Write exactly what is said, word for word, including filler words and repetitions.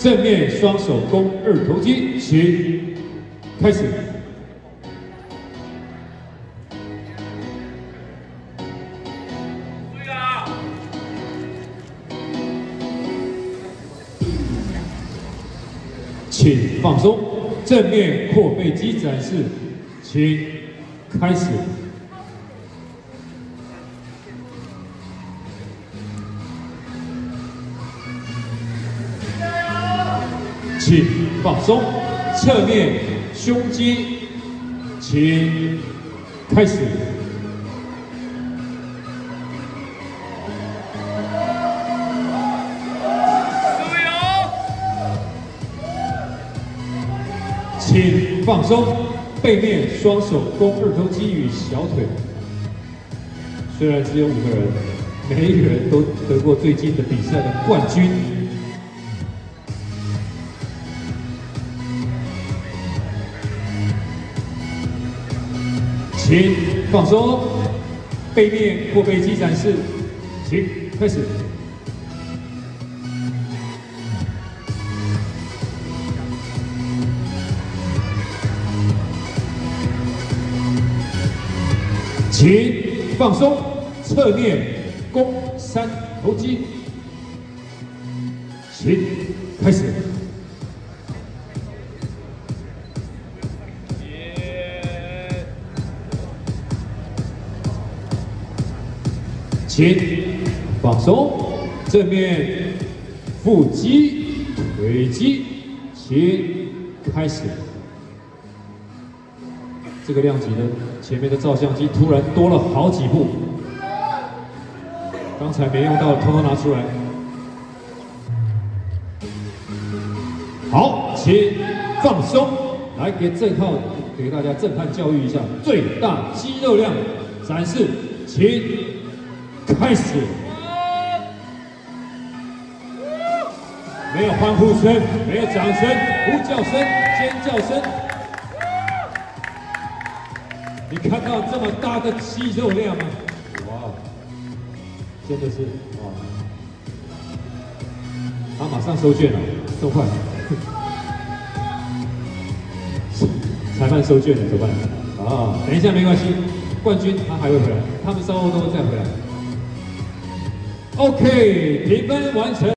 正面双手弓二头肌，请开始。 注意啊！ 请放松，正面阔背肌展示，请开始。 请放松，侧面胸肌，请开始。 注意哦！ 请放松，背面双手弓二头肌与小腿。虽然只有五个人，每一个人都得过最近的比赛的冠军。 请放松，背面阔背肌展示，请开始。请放松，侧面弓三头肌，请开始。 请放松，正面腹肌、腿肌，请开始。这个量级的前面的照相机突然多了好几部，刚才没用到，通通拿出来。好，请放松，来给郑浩给大家震撼教育一下，最大肌肉量展示，请。 开始，没有欢呼声，没有掌声、呼叫声、尖叫声。你看到这么大的肌肉量吗？哇，真的是哇！他马上收卷了，这么快！裁判收卷了，怎么办？啊，等一下没关系，冠军他还会回来，他们稍后都会再回来。 OK， 评分完成。